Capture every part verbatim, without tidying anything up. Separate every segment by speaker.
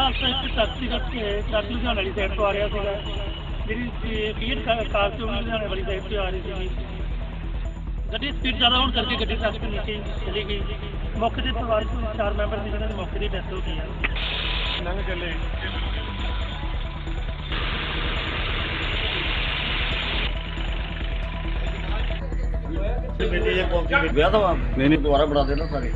Speaker 1: ਹਾਦਸਾ ਇੱਕ ਟਰੱਕ ਸੀਗਾ, ਟਰੱਕ ਲੁਧਿਆਣੇ ਵਾਲੀ ਸਾਈਡ ਤੋਂ ਆ ਰਿਹਾ ਸੀਗਾ, ਜਿਹੜੀ ਫੀਡ ਕਾਰ ਤੋਂ ਵੀ ਲੁਧਿਆਣੇ ਵਾਲੀ ਸਾਈਡ ਤੋਂ ਆ ਰਹੀ ਸੀਗੀ। ਗੱਡੀ ਸਪੀਡ ਜ਼ਿਆਦਾ ਹੋਣ ਕਰਕੇ ਗੱਡੀ ਟਰੱਕ ਤੋਂ ਨੀਚੇ ਚਲੀ ਗਈ। ਮੌਕੇ 'ਤੇ ਪਰਿਵਾਰ ਦੇ ਚਾਰ ਮੈਂਬਰ ਸੀ ਜਿਹਨਾਂ ਦੀ ਮੌਕੇ 'ਤੇ ਡੈਥ ਹੋ ਗਈ ਹੈ। ਲੰਘ ਚੱਲੇ
Speaker 2: ਵਿਆਹ ਤਾਂ ਨਹੀਂ ਨਹੀਂ ਦੁਬਾਰਾ ਬਣਾ ਦੇਣਾ ਸਾਰੇ।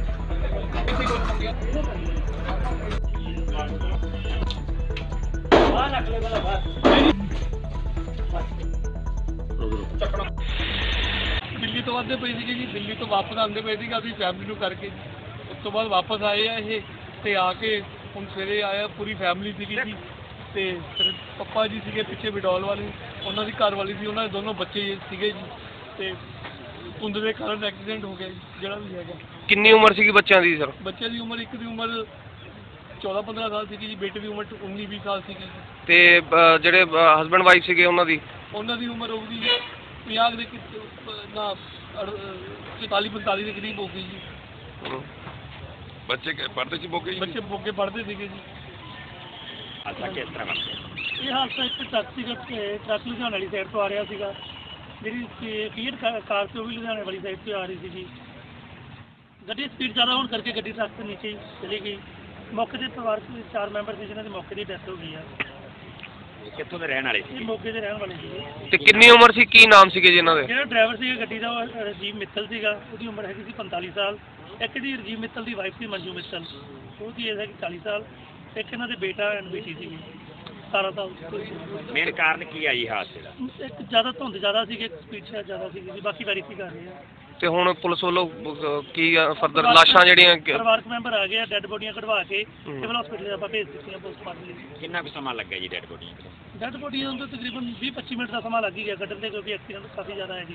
Speaker 1: ਦਿੱਲੀ ਤੋਂ ਆਉਂਦੇ ਪਏ ਸੀਗੇ ਜੀ, ਦਿੱਲੀ ਤੋਂ ਵਾਪਸ ਆਉਂਦੇ ਪਏ ਸੀਗੇ ਅਸੀਂ ਫੈਮਿਲੀ ਨੂੰ ਕਰਕੇ। ਉਸ ਤੋਂ ਬਾਅਦ ਵਾਪਸ ਆਏ ਆ ਇਹ, ਤੇ ਆ ਕੇ ਹੁਣ ਸਵੇਰੇ ਆਇਆ, ਪੂਰੀ ਫੈਮਿਲੀ ਸੀਗੀ ਜੀ। ਤੇ ਫਿਰ ਪਪਾ ਜੀ ਸੀਗੇ ਪਿੱਛੇ ਵਿਡੋਲ ਵਾਲੇ, ਉਹਨਾਂ ਦੀ ਘਰ ਵਾਲੀ ਸੀ, ਉਹਨਾਂ ਦੇ ਦੋਨੋਂ ਬੱਚੇ ਸੀਗੇ ਜੀ। ਤੇ ਧੁੰਦ ਦੇ ਕਾਰਨ ਐਕਸੀਡੈਂਟ ਹੋ ਗਿਆ ਜੀ, ਜਿਹੜਾ ਵੀ ਹੈਗਾ।
Speaker 3: ਕਿੰਨੀ ਉਮਰ ਸੀਗੀ ਬੱਚਿਆਂ ਦੀ ਸਰ?
Speaker 1: ਬੱਚਿਆਂ ਦੀ ਉਮਰ, ਇੱਕ ਦੀ ਉਮਰ ਚੌਦਾਂ ਪੰਦਰਾਂ ਸਾਲ ਸੀਗੀ ਜੀ, ਬੇਟੇ ਦੀ ਉਮਰ ਉੱਨੀ ਵੀਹ ਸਾਲ ਸੀਗੀ।
Speaker 3: ਤੇ ਜਿਹੜੇ ਹਸਬੈਂਡ ਵਾਈਫ ਸੀਗੇ ਉਹਨਾਂ ਦੀ
Speaker 1: ਉਹਨਾਂ ਦੀ ਉਮਰ ਹੋਊਗੀ ਪੰਜਾਹ ਦੇ ਨਾ ਚੁਤਾਲੀ ਪੰਤਾਲੀ ਦੇ ਕਰੀਬ ਹੋ ਗਈ ਜੀ।
Speaker 3: ਬੱਚੇ ਪੜ੍ਹਦੇ ਸੀ ਮੋਗੇ?
Speaker 1: ਬੱਚੇ ਮੋਗੇ ਪੜ੍ਹਦੇ ਸੀਗੇ ਜੀ।
Speaker 2: ਅੱਛਾ, ਕਿਸ ਤਰ੍ਹਾਂ
Speaker 1: ਇਹ ਹਾਦਸਾ ਇੱਕ ਟਰੱਕ ਸੀਗਾ, ਟਰੱਕ ਲੁਧਿਆਣੇ ਵਾਲੀ ਸਾਈਡ ਤੋਂ ਆ ਰਿਹਾ ਸੀਗਾ, ਜਿਹੜੀ ਫੀਡ ਕਾਰ ਤੋਂ ਵੀ ਲੁਧਿਆਣੇ ਵਾਲੀ ਸਾਈਡ ਤੋਂ ਆ ਰਹੀ ਸੀਗੀ। ਗੱਡੀ ਸਪੀਡ ਜ਼ਿਆਦਾ ਹੋਣ ਕਰਕੇ ਗੱਡੀ ਟਰੱਕ ਤੋਂ ਨੀਚੇ ਚਲੀ ਗਈ। ਮੌਕੇ 'ਤੇ ਪਰਿਵਾਰ ਦੇ ਚਾਰ ਮੈਂਬਰ ਸੀ ਜਿਹਨਾਂ ਦੀ ਮੌਕੇ 'ਤੇ ਡੈਥ ਹੋ ਗਈ ਹੈ।
Speaker 2: ਕਿੱਥੋਂ ਦੇ ਰਹਿਣ ਵਾਲੇ ਸੀ?
Speaker 1: ਮੋਗੇ ਦੇ ਰਹਿਣ ਵਾਲੇ ਸੀਗੇ।
Speaker 3: ਤੇ ਕਿੰਨੀ ਉਮਰ ਸੀ, ਕੀ ਨਾਮ ਸੀਗੇ ਜੀ ਇਹਨਾਂ ਦੇ?
Speaker 1: ਜਿਹੜਾ ਡਰਾਈਵਰ ਸੀਗਾ ਗੱਡੀ ਦਾ ਉਹ ਰਜੀਵ ਮਿੱਤਲ ਸੀਗਾ, ਉਹਦੀ ਉਮਰ ਹੈਗੀ ਸੀ ਪੰਤਾਲੀ ਸਾਲ। ਇੱਕ ਦੀ ਰਜੀਵ ਮਿੱਤਲ ਦੀ ਵਾਈਫ ਸੀ ਮੰਜੂ ਮਿੱਤਲ, ਉਹਦੀ ਏਜ ਹੈਗੀ ਚਾਲੀ ਸਾਲ। ਇੱਕ ਇਹਨਾਂ ਦੇ ਬੇਟਾ ਐਂਡ ਬੇਟੀ ਸੀਗੀ ਸਤਾਰਾਂ ਸਾਲ।
Speaker 2: ਮੇਨ ਕਾਰਨ ਕੀ ਆ ਜੀ ਹਾਦਸੇ ਦਾ?
Speaker 1: ਇੱਕ ਜ਼ਿਆਦਾ ਧੁੰਦ ਜ਼ਿਆਦਾ ਸੀਗੀ, ਇੱਕ ਸਪੀਡ ਸ਼ਾਇਦ ਜ਼ਿਆਦਾ ਸੀਗੀ ਜੀ, ਬਾਕੀ ਵੈਰੀਫਾਈ ਕਰ ਰਹੇ ਆ।
Speaker 3: ਤੇ ਹੁਣ ਪੁਲਿਸ ਵੱਲੋਂ ਕੀ ਫਰਦਰ ਲਾਸ਼ਾਂ ਜਿਹੜੀਆਂ
Speaker 1: ਪਰਿਵਾਰਕ ਮੈਂਬਰ ਆ ਗਏ ਆ, ਡੈੱਡ ਬੋਡੀਆਂ ਕਢਵਾ ਕੇ ਸਿਵਲ ਹਸਪੀਟਲ ਆਪਾਂ ਭੇਜ ਦਿੱਤੀਆਂ ਪੋਸਟਮਾਰਟਮ ਲਈ।
Speaker 2: ਕਿੰਨਾ ਕੁ ਸਮਾਂ ਲੱਗਾ ਜੀ ਡੈੱਡ ਬੋਡੀਆਂ?
Speaker 1: ਡੈੱਡ ਬੋਡੀਆਂ ਨੂੰ ਤਕਰੀਬਨ ਵੀਹ ਪੱਚੀ ਮਿੰਟ ਦਾ ਸਮਾਂ ਲੱਗ ਹੀ ਗਿਆ ਕੱਢਣ ਦੇ, ਕਿਉਂਕਿ ਐਕਸੀਡੈਂਟ ਕਾਫੀ ਜ਼ਿਆਦਾ ਹੈ ਜੀ।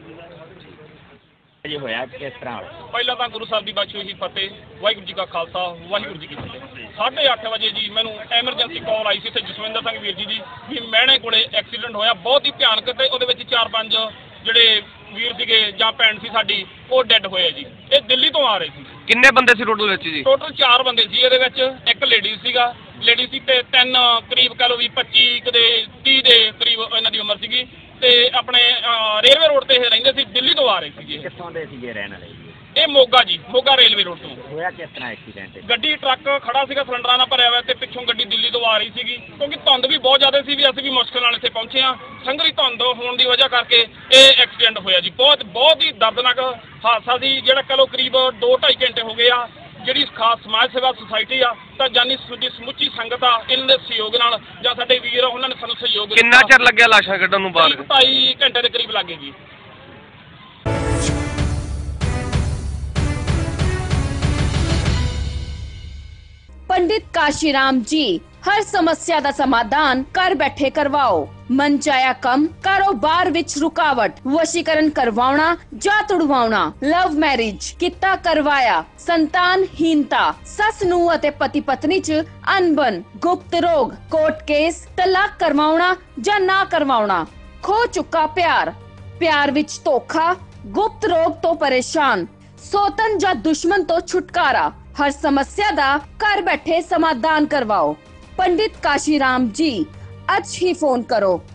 Speaker 2: ਜੀ ਹੋਇਆ ਕਿਸ ਤਰ੍ਹਾਂ?
Speaker 4: ਪਹਿਲਾਂ ਤਾਂ ਗੁਰੂ ਸਾਹਿਬ ਦੀ ਬਖਸ਼ੀ ਹੋਈ ਫਤਿਹ। ਵਾਹਿਗੁਰੂ ਜੀ ਕਾ ਖਾਲਸਾ, ਵਾਹਿਗੁਰੂ ਜੀ ਕੀ ਫਤਿਹ। ਸਾਢੇ ਅੱਠ ਵਜੇ ਜੀ ਮੈਨੂੰ ਐਮਰਜੈਂਸੀ ਕਾਲ ਆਈ ਸੀ ਇੱਥੇ ਜਸਵਿੰਦਰ ਸਿੰਘ ਵੀਰ ਜੀ ਦੀ ਵੀ ਮੈਣੇ ਕੋਲੇ ਐਕਸੀਡੈਂਟ ਹੋਇਆ, ਬਹੁਤ ਹੀ ਭਿਆਨਕ, ਤੇ ਉਹਦੇ ਵਿੱਚ ਚਾਰ ਪੰਜ ਜਿਹੜੇ ਵੀਰ ਸੀਗੇ ਜਾਂ ਭੈਣ ਸੀ ਸਾਡੀ, ਉਹ ਡੈੱਡ ਹੋਏ ਜੀ। ਇਹ ਦਿੱਲੀ ਤੋਂ ਆ ਰਹੇ ਸੀ।
Speaker 3: ਕਿੰਨੇ ਬੰਦੇ ਸੀ ਟੋਟਲ ਵਿੱਚ ਜੀ?
Speaker 4: ਟੋਟਲ ਚਾਰ ਬੰਦੇ ਸੀ ਇਹਦੇ ਵਿੱਚ, ਇੱਕ ਲੇਡੀ ਸੀਗਾ, ਲੇਡੀ ਸੀ ਤੇ ਤਿੰਨ ਕਰੀਬ ਕਹ ਲਓ ਵੀ ਪੱਚੀ ਦੇ ਤੀਹ ਦੇ ਕਰੀਬ ਇਹਨਾਂ ਦੀ ਉਮਰ ਸੀਗੀ। ਤੇ ਆਪਣੇ ਰੇਲਵੇ ਰੋਡ ਤੇ ਇਹ ਰਹਿੰਦੇ ਸੀ, ਦਿੱਲੀ ਤੋਂ ਆ ਰਹੇ ਸੀਗੇ।
Speaker 2: ਕਿੱਥੋਂ ਦੇ ਸੀਗੇ ਰਹਿਣ ਵਾਲੇ?
Speaker 4: ਇਹ ਮੋਗਾ ਜੀ, ਮੋਗਾ ਰੇਲਵੇ ਰੋਡ ਤੋਂ।
Speaker 2: ਹੋਇਆ ਕਿਸ ਤਰ੍ਹਾਂ ਐਕਸੀਡੈਂਟ?
Speaker 4: ਗੱਡੀ ਟਰੱਕ ਖੜਾ ਸੀਗਾ ਸਿਲੰਡਰਾਂ ਨਾਲ ਭਰਿਆ ਹੋਇਆ, ਤੇ ਪਿੱਛੋਂ ਗੱਡੀ ਦਿੱਲੀ ਤੋਂ ਆ ਰਹੀ ਸੀਗੀ। ਕਿਉਂਕਿ ਧੁੰਦ ਵੀ ਬਹੁਤ ਜ਼ਿਆਦਾ ਸੀ, ਵੀ ਅਸੀਂ ਵੀ ਮੁਸ਼ਕਿਲ ਨਾਲ ਇੱਥੇ ਪਹੁੰਚੇ ਹਾਂ। ਸੰਘਣੀ ਧੁੰਦ ਹੋਣ ਦੀ ਵਜ੍ਹਾ ਕਰਕੇ ਇਹ ਐਕਸੀਡੈਂਟ ਹੋਇਆ ਜੀ। ਬਹੁਤ ਬਹੁਤ ਹੀ ਦਰਦਨਾਕ ਹਾਦਸਾ ਸੀ, ਜਿਹੜਾ ਕਹ ਲਓ ਕਰੀਬ ਦੋ ਢਾਈ ਘੰਟੇ ਹੋ ਗਏ ਆ। ਜਿਹੜੀ ਖਾਸ ਸਮਾਜ ਸੇਵਾ ਸੁਸਾਇਟੀ ਆ ਤਾਂ ਜਾਨੀ ਦੀ ਸਮੁੱਚੀ ਸੰਗਤ ਆ, ਇਹਨਾਂ ਦੇ ਸਹਿਯੋਗ ਨਾਲ ਜਾਂ ਸਾਡੇ ਵੀਰ ਆ ਉਹਨਾਂ ਨੇ ਸਾਨੂੰ ਸਹਿਯੋਗ ਦਿੱਤਾ।
Speaker 3: ਕਿੰਨਾ ਚਿਰ ਲੱਗਿਆ ਲਾਸ਼ਾਂ ਕੱਢਣ ਨੂੰ ਬਾਅਦ?
Speaker 4: ਢਾਈ ਘੰਟੇ ਦੇ ਕਰੀਬ ਲੱਗੇ ਜੀ।
Speaker 5: पंडित काशीराम जी हर समस्या ਦਾ ਸਮਾਧਾਨ ਘਰ ਬੈਠੇ ਕਰਵਾਓ। ਮਨ ਚਾਹਿਆ ਕੰਮ, ਕਾਰੋਬਾਰ ਵਿੱਚ ਰੁਕਾਵਟ, ਵਸ਼ੀਕਰਨ ਕਰਵਾਉਣਾ ਜਾਂ ਤੁੜਵਾਉਣਾ, ਲਵ ਮੈਰਿਜ ਕੀਤਾ ਕਰਵਾਇਆ, ਸੰਤਾਨਹੀਨਤਾ, ਸੱਸ ਨੂੰ ਅਤੇ ਪਤੀ ਪਤਨੀ ਚ ਅਣਬਣ, ਗੁਪਤ ਰੋਗ, ਕੋਰਟ ਕੇਸ, ਤਲਾਕ ਕਰਵਾਉਣਾ ਜਾਂ ਨਾ ਕਰਵਾਉਣਾ, ਖੋ ਚੁੱਕਾ ਪਿਆਰ, ਪਿਆਰ ਵਿੱਚ ਧੋਖਾ, ਗੁਪਤ ਰੋਗ ਤੋਂ ਪਰੇਸ਼ਾਨ, ਸੋਤਨ ਜਾਂ ਦੁਸ਼ਮਣ ਤੋਂ ਛੁਟਕਾਰਾ, हर समस्या दा घर बैठे समाधान करवाओ। पंडित काशीराम जी, आज ही फोन करो